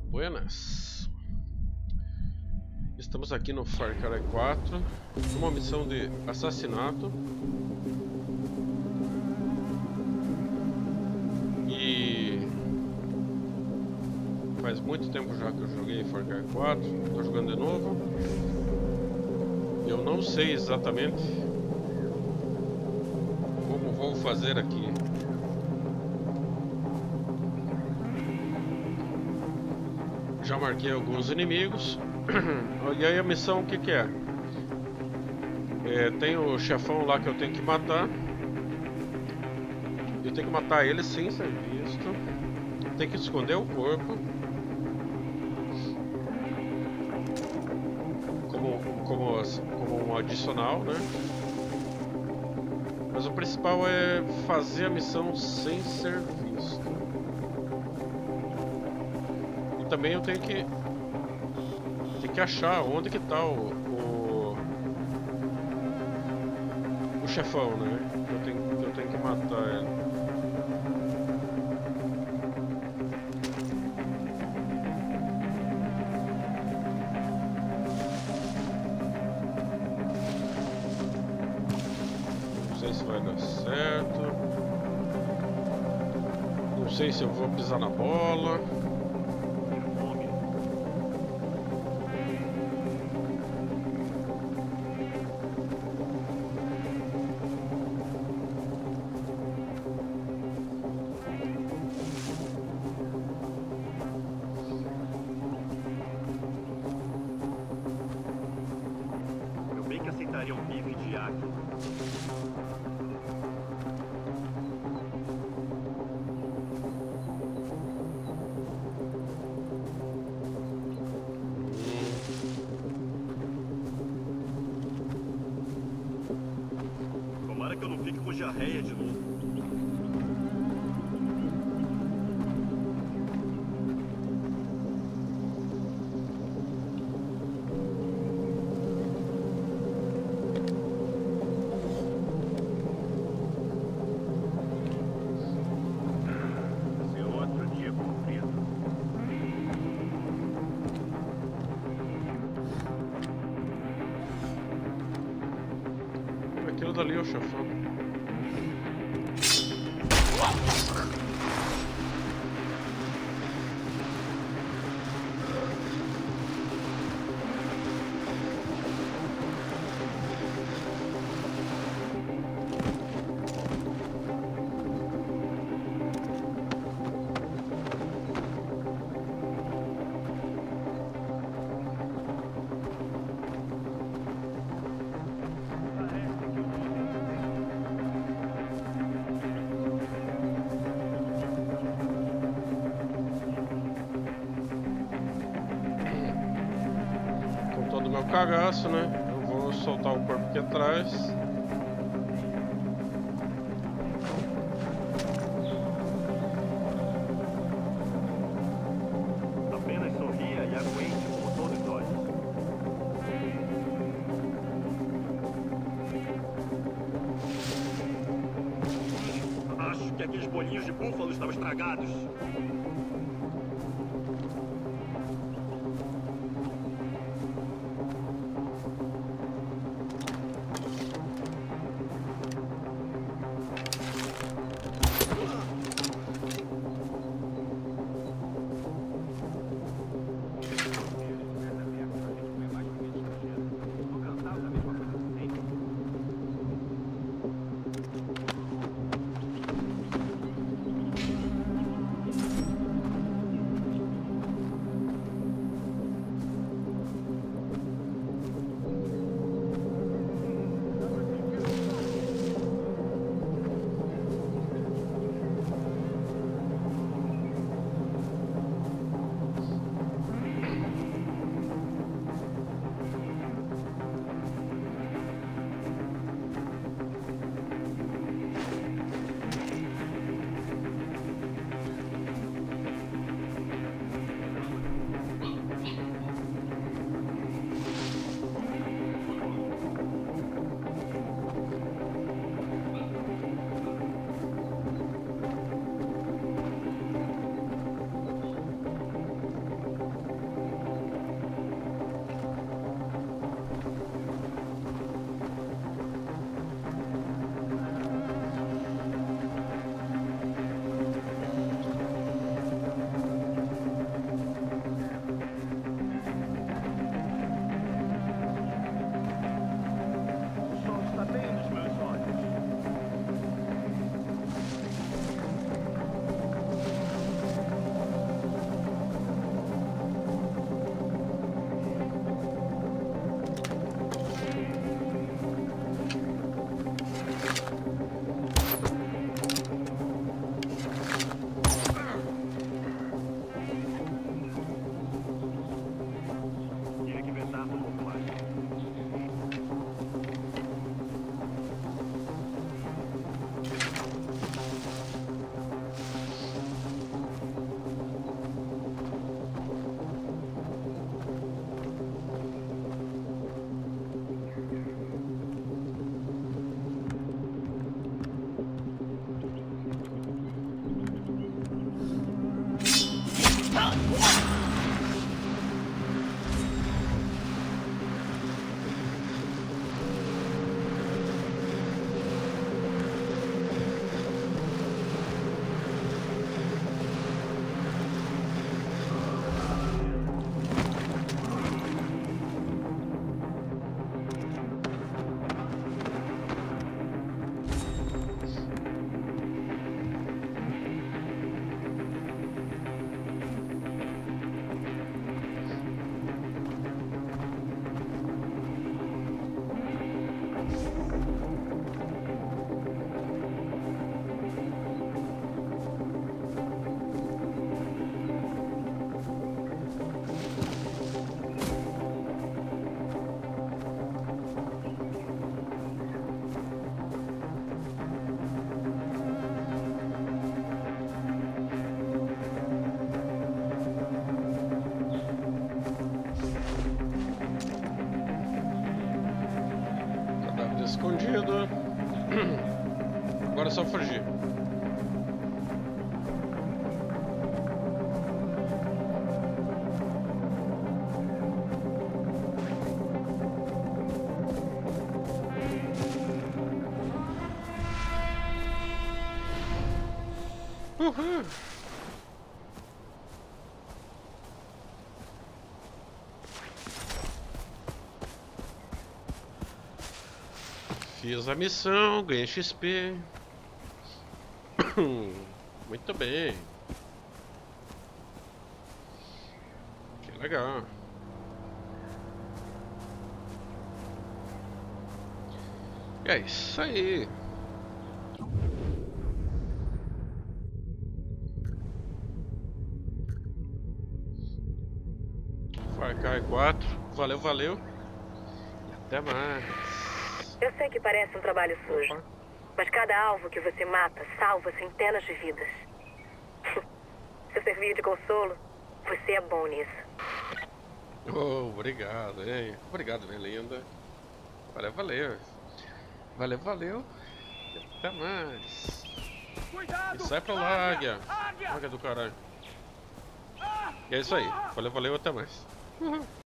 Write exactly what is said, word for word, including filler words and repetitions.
Buenas. Estamos aqui no Far Cry quatro, numa missão de assassinato. E faz muito tempo já que eu joguei Far Cry quatro, estou jogando de novo. Eu não sei exatamente como vou fazer aqui. Já marquei alguns inimigos. E aí a missão, o que que é? É, tem o chefão lá que eu tenho que matar. Eu tenho que matar ele sem ser visto. Tem que esconder o corpo. Como, como, como um adicional, né? Mas o principal é fazer a missão sem ser visto. E também eu tenho que Tem que achar onde que tá o, o, o chefão, né? Eu tenho, eu tenho que matar ele. Não sei se vai dar certo. Não sei se eu vou pisar na bola. Que eu não fique com diarreia de novo. Esse é outro dia comprido. Aquilo dali é o chefão. Do meu cagaço, né? Eu vou soltar o corpo aqui atrás. Apenas sorria e aguente como todos nós. Acho que aqueles bolinhos de búfalo estavam estragados. escondido. Agora é só fugir. Uhul. Fiz a missão, ganhei X P. Muito bem. Que legal. E é isso aí. Far Cry quatro. Valeu, valeu. E até mais. Eu sei que parece um trabalho sujo, Opa. mas cada alvo que você mata salva centenas de vidas. Se servir de consolo, você é bom nisso. Oh, obrigado, hein? Obrigado, minha linda. Valeu, valeu. Valeu, valeu. E até mais. E sai pra lá, águia. Águia do caralho. E é isso aí. Valeu, valeu, até mais. Uhum.